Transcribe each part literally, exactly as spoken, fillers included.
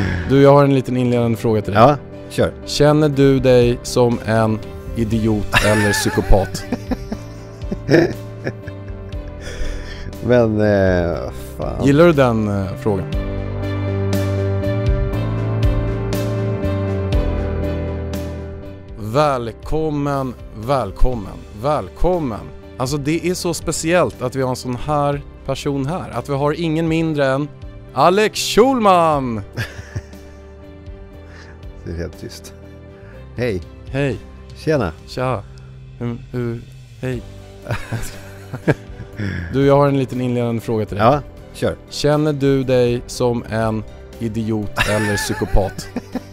Du, jag har en liten inledande fråga till dig. Ja, kör. Känner du dig som en idiot eller psykopat? Men, eh, fan. Gillar du den eh, frågan? Välkommen, välkommen, välkommen. Alltså det är så speciellt att vi har en sån här person här. Att vi har ingen mindre än Alex Schulman. Det är helt tyst. Hej. Hej. Tjena. Tja. Hur, hur, hej. Du, jag har en liten inledande fråga till dig. Ja, kör. Känner du dig som en idiot eller psykopat?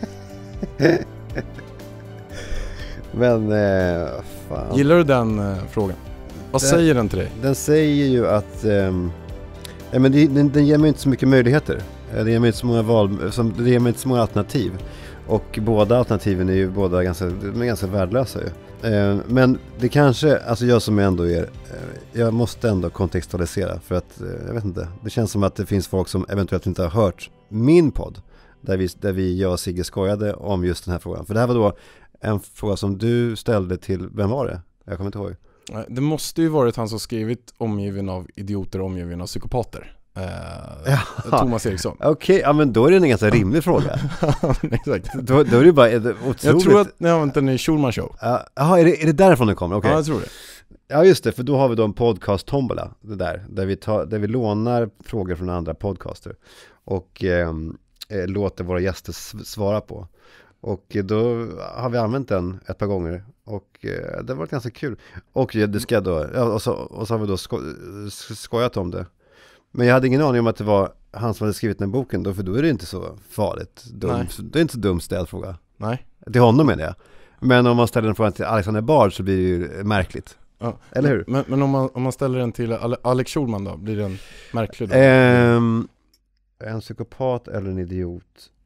Men, eh, fan. Gillar du den eh, frågan? Vad Den- säger den till dig? Den säger ju att ehm, ja, men det, den, den ger mig inte så mycket möjligheter. Eh, Det ger mig inte så många val, som, det ger mig inte så många alternativ. Och båda alternativen är ju båda ganska, de är ganska värdelösa ju. Eh, men det kanske, alltså jag som ändå är, eh, jag måste ändå kontextualisera för att, eh, jag vet inte, det känns som att det finns folk som eventuellt inte har hört min podd. Där vi, där vi jag och Sigge skojade om just den här frågan. För det här var då en fråga som du ställde till, vem var det? Jag kommer inte ihåg. Det måste ju varit han som skrivit omgiven av idioter och omgiven av psykopater. Eh, Ja. Thomas Eriksson. Okej, ja men då är det en ganska rimlig fråga. Exakt. Då, då är det bara är det otroligt. Jag tror att ni har inte en Schulman show. Ja, jaha, är det, är det därifrån det kommer? Okej. Ja, jag tror det. Ja, just det, för då har vi då en podcast tombola, det där, där vi, tar, där vi lånar frågor från andra podcaster och eh, låter våra gäster s- svara på. Och eh, då har vi använt den ett par gånger och eh, det har varit ganska kul. Och eh, det ska då, ja, och, så, och så har vi då sko, sk- skojat om det. Men jag hade ingen aning om att det var han som hade skrivit den här boken då, för då är det inte så farligt. Dum, Nej. det är inte så dum ställd fråga. Nej. Till honom menar jag. Men om man ställer en fråga till Alexander Bard så blir det ju märkligt. Ja. Eller hur? Men, men om, man, om man ställer den till Ale- Alex Schulman då, blir den märklig då? Ehm, en psykopat eller en idiot?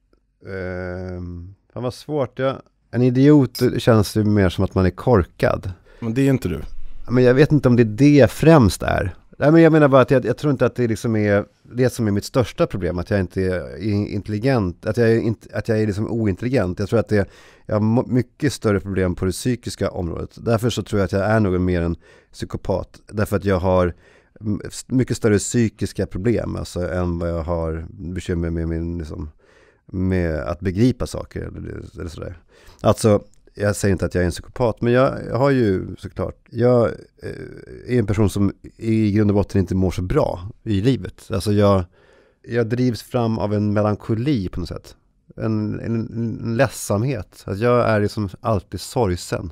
Ehm, fan vad svårt. Ja. En idiot känns ju mer som att man är korkad. Men det är inte du. Men jag vet inte om det är det främst är. Nej, men jag menar bara att jag, jag tror inte att det liksom är det som är mitt största problem, att jag inte är intelligent, att jag är, inte, att jag är liksom ointelligent. Jag tror att det, jag har mo- mycket större problem på det psykiska området. Därför så tror jag att jag är någon mer en psykopat. Därför att jag har m- mycket större psykiska problem alltså, än vad jag har bekymmer med min liksom, med att begripa saker eller, eller sådär. Alltså jag säger inte att jag är en psykopat, men jag, jag har ju såklart, jag eh, är en person som i grund och botten inte mår så bra i livet. Alltså jag, jag drivs fram av en melankoli på något sätt. En, en, en ledsamhet. Alltså jag är liksom alltid sorgsen.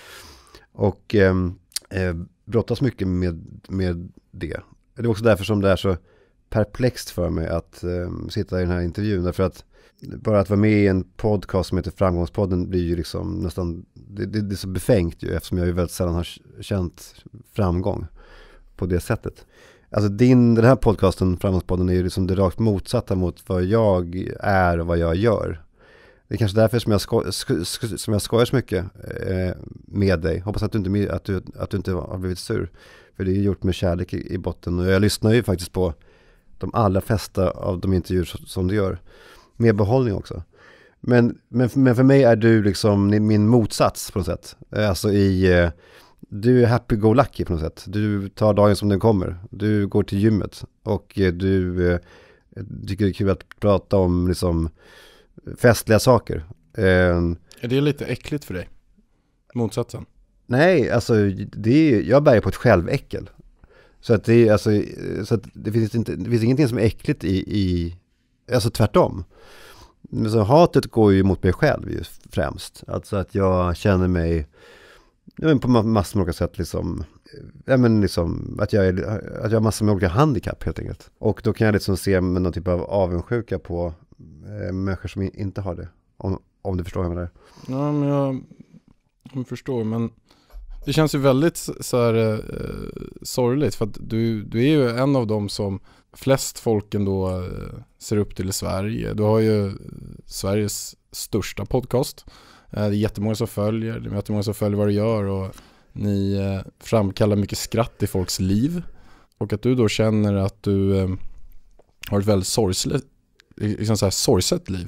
Och eh, eh, brottas mycket med, med det. Det är också därför som det är så perplext för mig att eh, sitta i den här intervjun. Därför att bara att vara med i en podcast som heter Framgångspodden blir ju liksom nästan, det, det, det är så befängt ju, eftersom jag ju väldigt sällan har känt framgång på det sättet. Alltså din, den här podcasten, Framgångspodden, är ju liksom det rakt motsatta mot vad jag är och vad jag gör. Det är kanske därför som jag, sko, sk, sk, som jag skojar så mycket eh, med dig. Hoppas att du, inte, att, du, att du inte har blivit sur. För det är gjort med kärlek i, i botten. Och jag lyssnar ju faktiskt på de allra flesta av de intervjuer som du gör. Med behållning också. Men, men, men för mig är du liksom min motsats på något sätt. Alltså i, du är happy-go-lucky på något sätt. Du tar dagen som den kommer. Du går till gymmet. Och du eh, tycker det är kul att prata om liksom festliga saker. Eh, Är det lite äckligt för dig? Motsatsen? nej, alltså det är, jag bär på ett själväckel. Så att det är, alltså, så att det finns inte, det finns ingenting som är äckligt i, i alltså tvärtom. Men så hatet går ju mot mig själv ju främst. Alltså att jag känner mig, jag men på massor med olika sätt liksom, ja men liksom att jag, är, att jag har massor med olika handikapp helt enkelt. Och då kan jag liksom se med någon typ av avundsjuka på eh, människor som inte har det. Om, om du förstår vad jag menar. Ja, men jag, jag förstår, men det känns ju väldigt så här eh, sorgligt, för att du, du är ju en av dem som flest folken då eh, ser upp till i Sverige. Du har ju Sveriges största podcast. Eh, det är jättemånga som följer, det är jättemånga som följer vad du gör, och ni eh, framkallar mycket skratt i folks liv. Och att du då känner att du eh, har ett väldigt sorgsligt, liksom så här sorgset liv.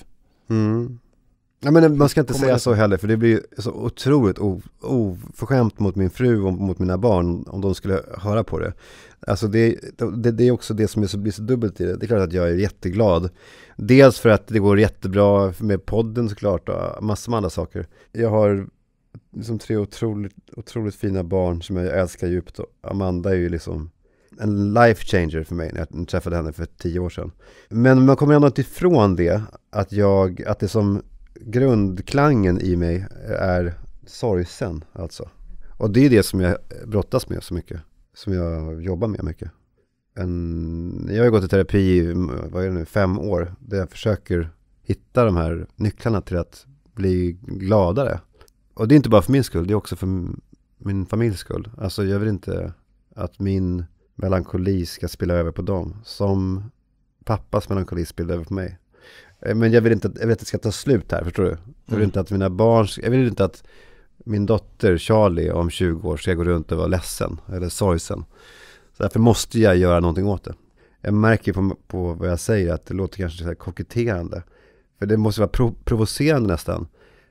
Mm. Ja, men man ska inte Kommer säga det... så heller, för det blir så otroligt oförskämt mot min fru och mot mina barn om de skulle höra på det. Alltså det, det, det är också det som är så, blir så dubbelt i det. Det är klart att jag är jätteglad. Dels för att det går jättebra med podden såklart och massor med andra saker. Jag har liksom tre otroligt, otroligt fina barn som jag älskar djupt. Och Amanda är ju liksom en life changer för mig när jag träffade henne för tio år sedan. Men man kommer ändå inte ifrån det, att jag, att det som grundklangen i mig är sorgsen alltså. Och det är det som jag brottas med så mycket. Som jag jobbar med mycket. En, jag har gått i terapi i vad är det nu, fem år. Där jag försöker hitta de här nycklarna till att bli gladare. Och det är inte bara för min skull, det är också för min familjs skull. Alltså jag vill inte att min melankoli ska spilla över på dem. Som pappas melankoli spiller över på mig. Men jag vill inte att, jag vill att det ska ta slut här, förstår du? Jag vill inte att mina barn, jag vill inte att min dotter Charlie om tjugo år ska gå runt och vara ledsen eller sorgsen. Så därför måste jag göra någonting åt det. Jag märker på, på vad jag säger att det låter kanske så här koketterande. För det måste vara prov- provocerande nästan.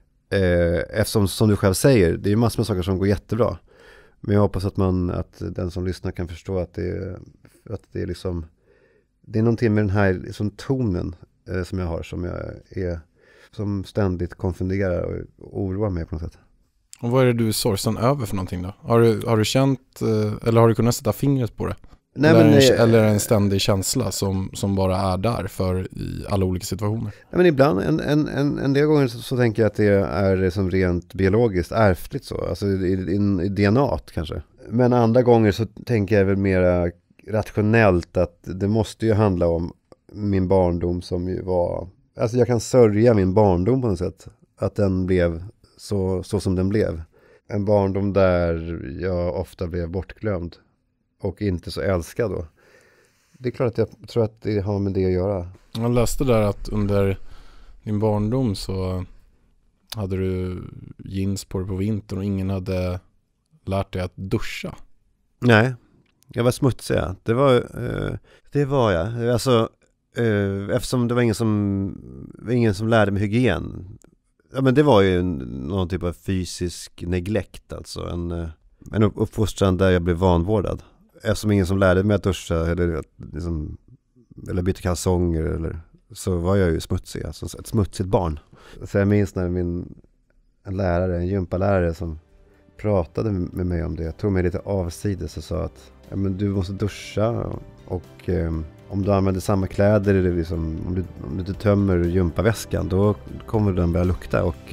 Eh, eftersom, som du själv säger, det är ju massor med saker som går jättebra. Men jag hoppas att man, att den som lyssnar kan förstå att det, att det är liksom, det är någonting med den här liksom, tonen eh, som jag har, som jag är, som ständigt konfunderar och oroar mig på något sätt. Och vad är det du är sorgsen över för någonting då? Har du, har du känt, eller har du kunnat sätta fingret på det? Nej, eller, men, en, äh, eller en ständig känsla som, som bara är där för i alla olika situationer? Nej, men ibland, en, en, en, en del gånger så, så tänker jag att det är som rent biologiskt ärftligt så. Alltså i, i, i D N A kanske. Men andra gånger så tänker jag väl mer rationellt att det måste ju handla om min barndom som ju var... Alltså jag kan sörja min barndom på något sätt. Att den blev så, så som den blev. En barndom där jag ofta blev bortglömd. Och inte så älskad då. Det är klart att jag tror att det har med det att göra. Jag läste där att under din barndom så hade du jeans på dig på vintern och ingen hade lärt dig att duscha. Nej, jag var smutsig. Det var, eh, det var jag. Alltså, eh, eftersom det var ingen som, ingen som lärde mig hygien. Ja, men det var ju en, någon typ av fysisk neglekt. Alltså en, en uppfostran där jag blev vanvårdad. Eftersom ingen som lärde mig att duscha eller, liksom, eller byta kalsonger eller, så var jag ju smutsig, alltså ett smutsigt barn. Så jag minns när min en lärare, en gympalärare som pratade med mig om det, tog mig lite avsides och sa att ja, men du måste duscha och eh, om du använder samma kläder eller liksom, om, du, om du tömmer gympaväskan då kommer den börja lukta och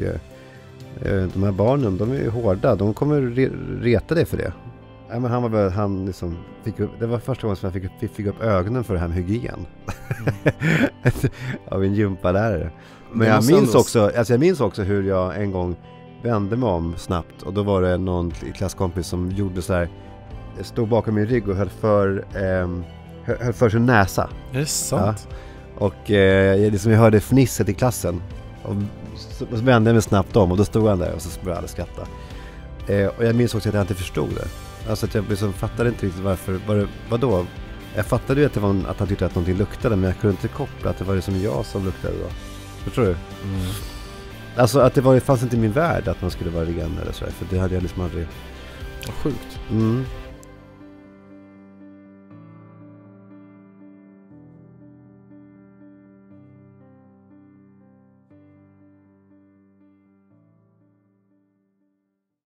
eh, de här barnen, de är ju hårda, de kommer re- reta dig för det. Ja, men han var väl, han liksom fick upp, det var första gången som jag fick, fick, fick upp ögonen för det här med hygien. Mm. Av en gympalärare. Men jag minns, också, alltså jag minns också hur jag en gång vände mig om snabbt. Och då var det någon klasskompis som gjorde så här, stod bakom min rygg och höll för, eh, höll för sin näsa. Är det sant? Ja. Och eh, liksom jag hörde fnisset i klassen. Och så, och så vände jag mig snabbt om och då stod han där och så började alla skratta. Eh, och jag minns också att jag inte förstod det. Alltså att jag liksom fattade inte riktigt varför, var det, vadå? Jag fattade ju att, det var en, att han tyckte att någonting luktade, men jag kunde inte koppla att det var det som jag som luktade då. Förstår du? Mm. Alltså att det var, fanns inte i min värld att man skulle vara ren eller så, för det hade jag liksom aldrig... Vad sjukt. Mm.